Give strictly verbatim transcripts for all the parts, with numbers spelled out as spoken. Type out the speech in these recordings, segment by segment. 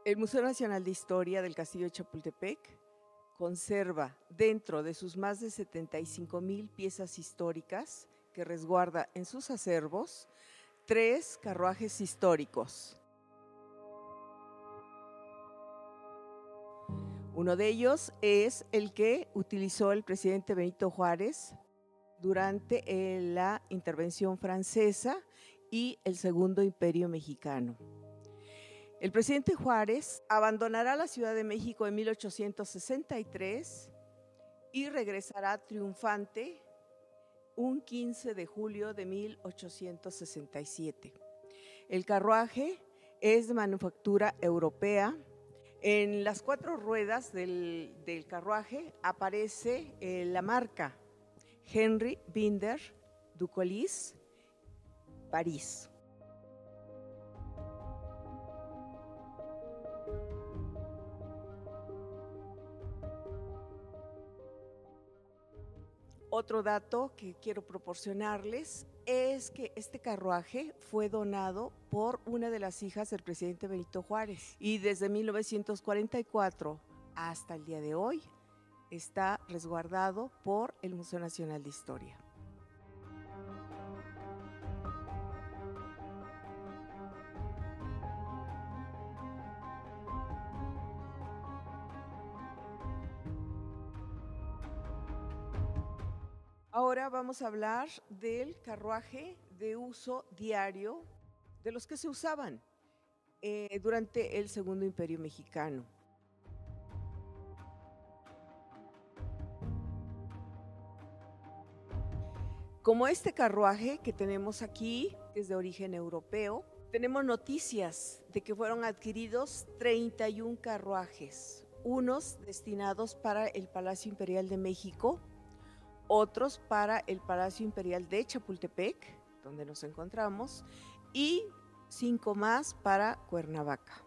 El Museo Nacional de Historia del Castillo de Chapultepec conserva dentro de sus más de setenta y cinco mil piezas históricas que resguarda en sus acervos tres carruajes históricos. Uno de ellos es el que utilizó el presidente Benito Juárez durante la intervención francesa y el Segundo Imperio Mexicano. El presidente Juárez abandonará la Ciudad de México en mil ochocientos sesenta y tres y regresará triunfante un quince de julio de mil ochocientos sesenta y siete. El carruaje es de manufactura europea. En las cuatro ruedas del, del carruaje aparece eh, la marca Henry Binder Ducolis, París. Otro dato que quiero proporcionarles es que este carruaje fue donado por una de las hijas del presidente Benito Juárez y desde mil novecientos cuarenta y cuatro hasta el día de hoy está resguardado por el Museo Nacional de Historia. Ahora vamos a hablar del carruaje de uso diario, de los que se usaban eh, durante el Segundo Imperio Mexicano. Como este carruaje que tenemos aquí, que es de origen europeo, tenemos noticias de que fueron adquiridos treinta y un carruajes, unos destinados para el Palacio Imperial de México, otros para el Palacio Imperial de Chapultepec, donde nos encontramos, y cinco más para Cuernavaca.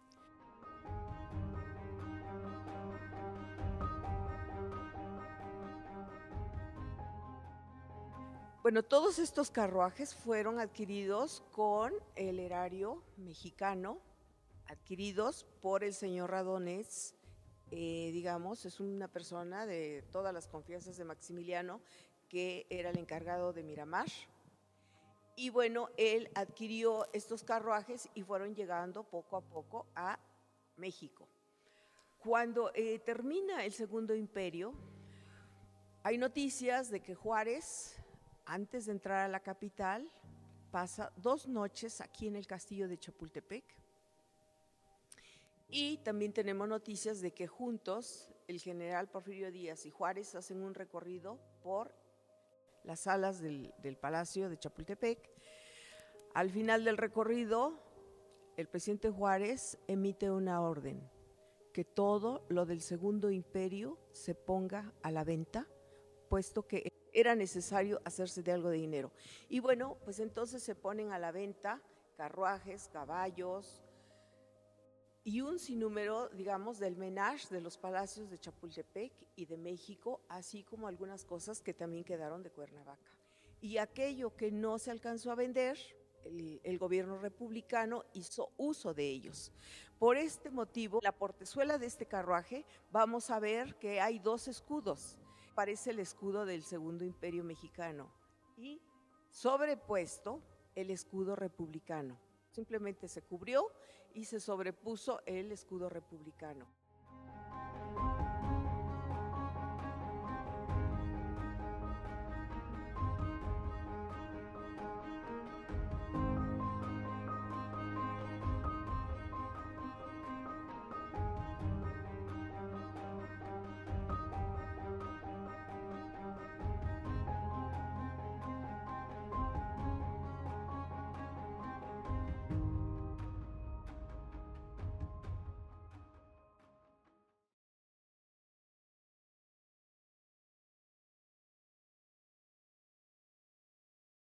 Bueno, todos estos carruajes fueron adquiridos con el erario mexicano, adquiridos por el señor Radonés. Eh, digamos, es una persona de todas las confianzas de Maximiliano, que era el encargado de Miramar. Y bueno, él adquirió estos carruajes y fueron llegando poco a poco a México. Cuando eh, termina el Segundo Imperio, hay noticias de que Juárez, antes de entrar a la capital, pasa dos noches aquí en el castillo de Chapultepec. Y también tenemos noticias de que juntos el general Porfirio Díaz y Juárez hacen un recorrido por las salas del, del Palacio de Chapultepec. Al final del recorrido, el presidente Juárez emite una orden, que todo lo del Segundo Imperio se ponga a la venta, puesto que era necesario hacerse de algo de dinero. Y bueno, pues entonces se ponen a la venta carruajes, caballos, y un sinnúmero, digamos, del menage de los palacios de Chapultepec y de México, así como algunas cosas que también quedaron de Cuernavaca. Y aquello que no se alcanzó a vender, el, el gobierno republicano hizo uso de ellos. Por este motivo, la portezuela de este carruaje, vamos a ver que hay dos escudos. Aparece el escudo del Segundo Imperio Mexicano y sobrepuesto el escudo republicano. Simplemente se cubrió y se sobrepuso el escudo republicano.